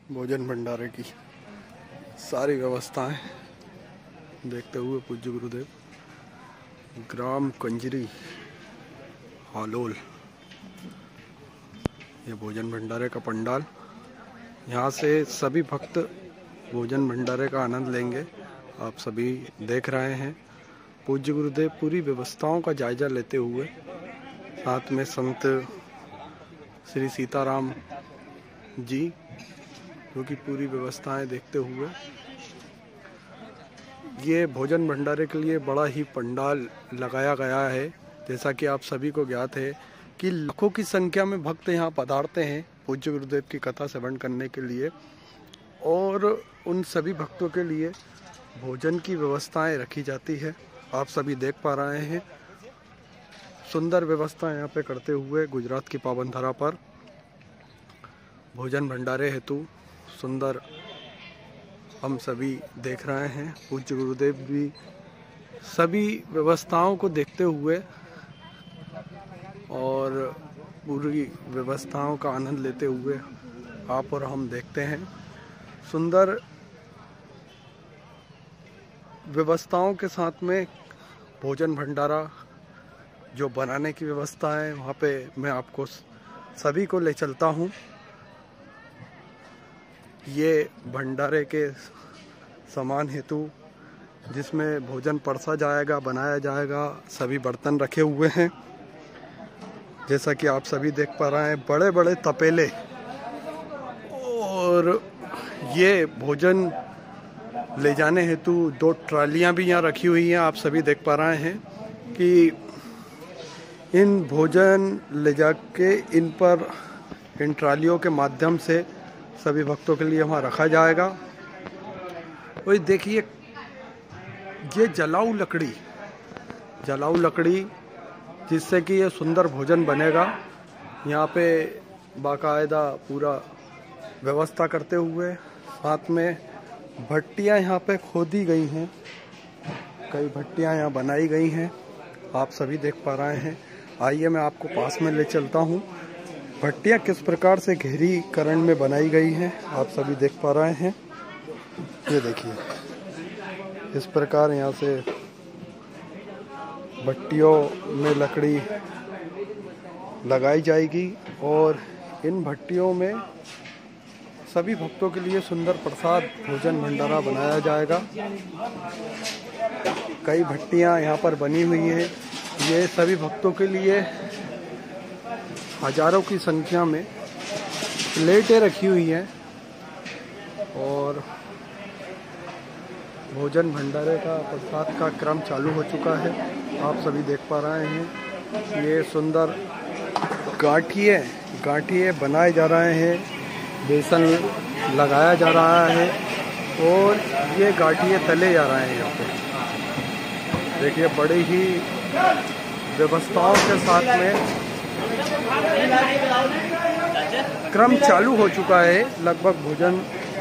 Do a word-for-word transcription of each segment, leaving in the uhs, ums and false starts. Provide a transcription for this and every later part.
भोजन भंडारे की सारी व्यवस्थाएं देखते हुए पूज्य गुरुदेव ग्राम कंजरी हालोल, ये भोजन भंडारे का पंडाल। यहाँ से सभी भक्त भोजन भंडारे का आनंद लेंगे। आप सभी देख रहे हैं पूज्य गुरुदेव पूरी व्यवस्थाओं का जायजा लेते हुए, साथ में संत श्री सीताराम जी जो कि पूरी व्यवस्थाएं देखते हुए, ये भोजन भंडारे के लिए बड़ा ही पंडाल लगाया गया है। जैसा कि आप सभी को ज्ञात है कि लाखों की संख्या में भक्त यहाँ पधारते हैं पूज्य गुरुदेव की कथा श्रवण करने के लिए, और उन सभी भक्तों के लिए भोजन की व्यवस्थाएं रखी जाती है। आप सभी देख पा रहे हैं सुंदर व्यवस्था यहाँ पे करते हुए गुजरात की पावन धरा पर भोजन भंडारे हेतु सुंदर हम सभी देख रहे हैं। पूज्य गुरुदेव भी सभी व्यवस्थाओं को देखते हुए और पूरी व्यवस्थाओं का आनंद लेते हुए आप और हम देखते हैं सुंदर व्यवस्थाओं के साथ में भोजन भंडारा जो बनाने की व्यवस्था है, वहाँ पे मैं आपको सभी को ले चलता हूँ। ये भंडारे के सामान हेतु जिसमें भोजन परसा जाएगा, बनाया जाएगा, सभी बर्तन रखे हुए हैं। जैसा कि आप सभी देख पा रहे हैं बड़े बड़े तपेले, और ये भोजन ले जाने हेतु दो ट्रालियां भी यहाँ रखी हुई हैं। आप सभी देख पा रहे हैं कि इन भोजन ले जाके इन पर इन ट्रालियों के माध्यम से सभी भक्तों के लिए वहाँ रखा जाएगा। वही देखिए ये जलाऊ लकड़ी जलाऊ लकड़ी जिससे कि ये सुंदर भोजन बनेगा। यहाँ पे बाकायदा पूरा व्यवस्था करते हुए, साथ में भट्टियाँ यहाँ पे खोदी गई हैं, कई भट्टियाँ यहाँ बनाई गई हैं। आप सभी देख पा रहे हैं। आइए मैं आपको पास में ले चलता हूँ भट्टियाँ किस प्रकार से घेरीकरण में बनाई गई हैं। आप सभी देख पा रहे हैं। ये देखिए इस प्रकार यहाँ से भट्टियों में लकड़ी लगाई जाएगी और इन भट्टियों में सभी भक्तों के लिए सुंदर प्रसाद भोजन भंडारा बनाया जाएगा। कई भट्टियाँ यहाँ पर बनी हुई हैं। ये सभी भक्तों के लिए हजारों की संख्या में प्लेटें रखी हुई हैं और भोजन भंडारे का प्रसाद का क्रम चालू हो चुका है। आप सभी देख पा रहे हैं ये सुंदर गाठिए गाठिए बनाए जा रहे हैं, बेसन लगाया जा रहा है और ये गाठिए तले जा रहे हैं। यहाँ पे देखिए बड़ी ही व्यवस्थाओं के साथ में क्रम चालू हो चुका है। लगभग भोजन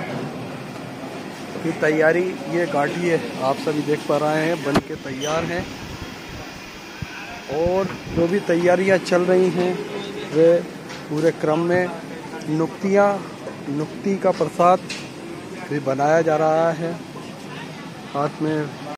की तैयारी, ये गाठिए आप सभी देख पा रहे हैं बन के तैयार हैं, और जो भी तैयारियां चल रही हैं वे पूरे क्रम में नुक्तियां नुक्ति का प्रसाद भी बनाया जा रहा है। हाथ में